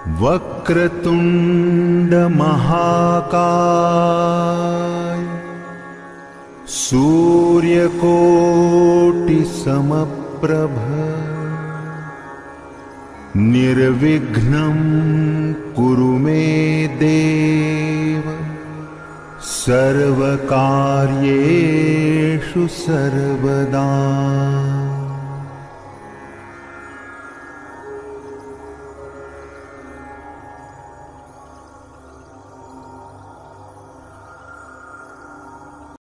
वक्रतुंड महाकाय सूर्यकोटि समप्रभ निर्विघ्नं कुरु मे देव सर्वकार्येषु सर्वदा।